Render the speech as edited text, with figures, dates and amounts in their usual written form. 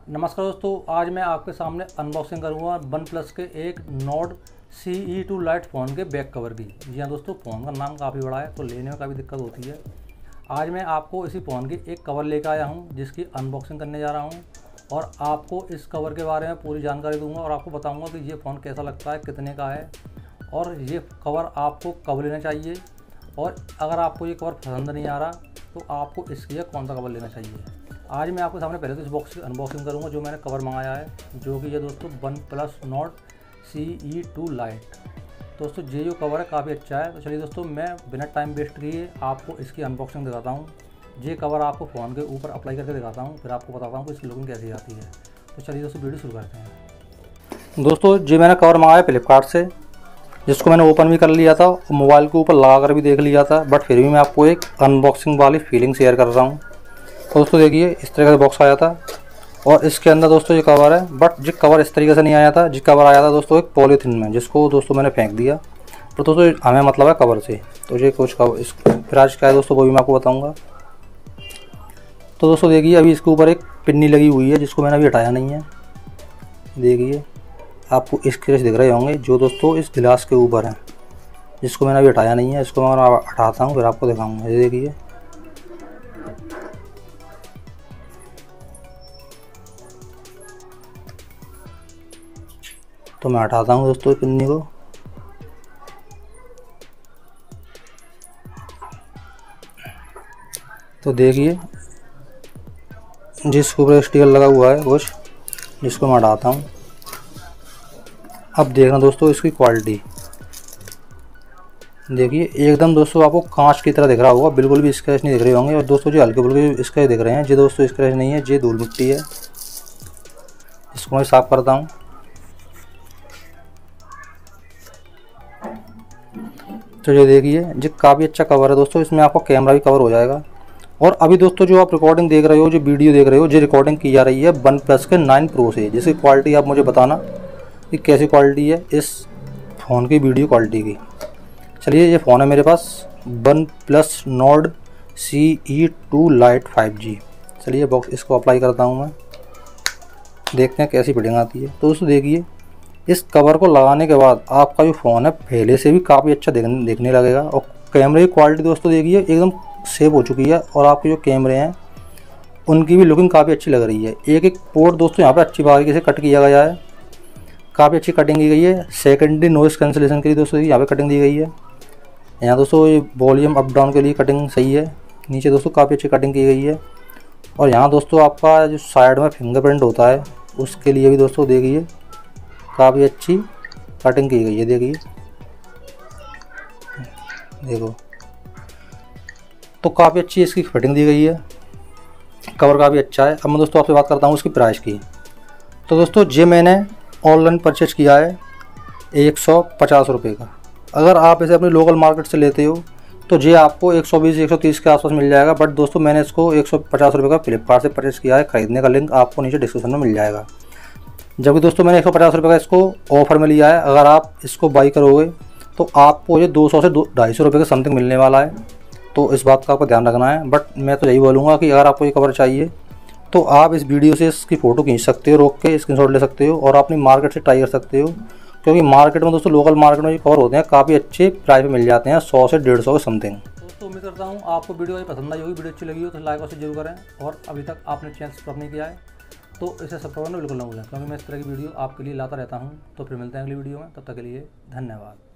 नमस्कार दोस्तों, आज मैं आपके सामने अनबॉक्सिंग करूंगा वन प्लस के एक नॉर्ड CE2 लाइट फ़ोन के बैक कवर की। जी हाँ दोस्तों, फ़ोन का नाम काफ़ी बड़ा है तो लेने में काफ़ी दिक्कत होती है। आज मैं आपको इसी फ़ोन की एक कवर लेकर आया हूं जिसकी अनबॉक्सिंग करने जा रहा हूं और आपको इस कवर के बारे में पूरी जानकारी दूंगा और आपको बताऊंगा कि ये फ़ोन कैसा लगता है, कितने का है और ये कवर आपको कब लेना चाहिए, और अगर आपको ये कवर पसंद नहीं आ रहा तो आपको इसके लिए कौन सा कवर लेना चाहिए। आज मैं आपके सामने पहले तो इस बॉक्स की अनबॉक्सिंग करूंगा जो मैंने कवर मंगाया है, जो कि ये दोस्तों one plus Nord CE2 light. दोस्तों ये जो कवर है काफ़ी अच्छा है। तो चलिए दोस्तों, मैं बिना टाइम वेस्ट किए आपको इसकी अनबॉक्सिंग दिखाता हूँ। ये कवर आपको फ़ोन के ऊपर अप्लाई करके दिखाता हूँ, फिर आपको बताता हूँ कि इसकी लुकिंग कैसी आती है। तो चलिए दोस्तों वीडियो शुरू करते हैं। दोस्तों ये मैंने कवर मंगाया फ्लिपकार्ट से, जिसको मैंने ओपन भी कर लिया था और मोबाइल के ऊपर लगा कर भी देख लिया था, बट फिर भी मैं आपको एक अनबॉक्सिंग वाली फीलिंग शेयर कर रहा हूँ। तो दोस्तों देखिए, इस तरह का बॉक्स आया था और इसके अंदर दोस्तों ये कवर है, बट जो कवर इस तरीके से नहीं आया था। जो कवर आया था दोस्तों एक पॉलीथीन में, जिसको दोस्तों मैंने फेंक दिया। तो दोस्तों हमें मतलब है कवर से, तो ये कुछ कवर इस प्राइस क्या है दोस्तों वो भी मैं आपको बताऊँगा। तो दोस्तों देखिए, अभी इसके ऊपर एक पिन्नी लगी हुई है जिसको मैंने अभी हटाया नहीं है। देखिए आपको स्क्रैच दिख रहे होंगे जो दोस्तों इस गिलास के ऊपर है, जिसको मैंने अभी हटाया नहीं है। इसको मैं हटाता हूँ फिर आपको दिखाऊँगा। ये देखिए, तो मैं हटाता हूँ दोस्तों पिन्नी को। तो देखिए जिसके ऊपर स्टिकर लगा हुआ है कुछ, जिसको मैं हटाता हूँ। अब देखना दोस्तों इसकी क्वालिटी देखिए, एकदम दोस्तों आपको कांच की तरह दिख रहा होगा, बिल्कुल भी स्क्रैच नहीं दिख रहे होंगे। और दोस्तों जो हल्के फुल्के स्क्रैच दिख रहे हैं ये दोस्तों स्क्रैच नहीं है, ये धूल मिट्टी है। इसको मैं साफ़ करता हूँ। तो ये देखिए, ये काफ़ी अच्छा कवर है दोस्तों, इसमें आपका कैमरा भी कवर हो जाएगा। और अभी दोस्तों जो आप रिकॉर्डिंग देख रहे हो, जो वीडियो देख रहे हो, ये रिकॉर्डिंग की जा रही है वन प्लस के 9 प्रो से। जिसकी क्वालिटी आप मुझे बताना कि कैसी क्वालिटी है इस फ़ोन की वीडियो क्वालिटी की। चलिए, ये फ़ोन है मेरे पास one plus Nord CE2 lite 5G। चलिए बॉक्स इसको अप्लाई करता हूँ मैं, देखते हैं कैसी फिटिंग आती है। तो दोस्तों देखिए, इस कवर को लगाने के बाद आपका जो फ़ोन है पहले से भी काफ़ी अच्छा देखने लगेगा। और कैमरे की क्वालिटी दोस्तों देखिए एकदम सेव हो चुकी है, और आपके जो कैमरे हैं उनकी भी लुकिंग काफ़ी अच्छी लग रही है। एक एक पोर्ट दोस्तों यहाँ पे अच्छी बारीकी से कट किया गया है, काफ़ी अच्छी कटिंग की गई है। सेकेंडरी नॉइज़ कैंसिलेशन के लिए दोस्तों यहाँ पे कटिंग दी गई है। यहाँ दोस्तों ये वॉल्यूम अप डाउन के लिए कटिंग सही है। नीचे दोस्तों काफ़ी अच्छी कटिंग की गई है। और यहाँ दोस्तों आपका जो साइड में फिंगरप्रिंट होता है उसके लिए भी दोस्तों देखिए काफ़ी अच्छी कटिंग की गई है। देखिए देखो, तो काफ़ी अच्छी इसकी फिटिंग दी गई है, कवर काफ़ी अच्छा है। अब मैं दोस्तों आपसे बात करता हूँ उसकी प्राइस की। तो दोस्तों ये मैंने ऑनलाइन परचेज किया है 150 रुपये का। अगर आप इसे अपनी लोकल मार्केट से लेते हो तो ये आपको 120-130 के आसपास मिल जाएगा। बट दोस्तों मैंने इसको 150 रुपये का फ्लिपकार्ट से परचेज किया है। ख़रीदने का लिंक आपको नीचे डिस्क्रिप्शन में मिल जाएगा। जबकि दोस्तों मैंने 150 रुपये का इसको ऑफ़र में लिया है। अगर आप इसको बाई करोगे तो आपको ये 200 से 250 रुपये के समथिंग मिलने वाला है। तो इस बात का आपको ध्यान रखना है। बट मैं तो यही बोलूँगा कि अगर आपको ये कवर चाहिए तो आप इस वीडियो से इसकी फ़ोटो खींच सकते हो, रोक के स्क्रीनशॉट ले सकते हो और अपनी मार्केट से ट्राई कर सकते हो। क्योंकि मार्केट में दोस्तों लोकल मार्केट में ये कवर होते हैं काफ़ी अच्छे प्राइस में मिल जाते हैं, 100 से 150 के समथिंग। दोस्तों उम्मीद करता हूँ आपको वीडियो पसंद आई होगी। वीडियो अच्छी लगी हो तो लाइक और शेयर जरूर करें, और अभी तक आपने चैनल सब्सक्राइब नहीं किया है तो इसे सब्सक्राइब करना बिल्कुल ना भूलें, क्योंकि मैं इस तरह की वीडियो आपके लिए लाता रहता हूँ। तो फिर मिलते हैं अगली वीडियो में, तब तक के लिए धन्यवाद।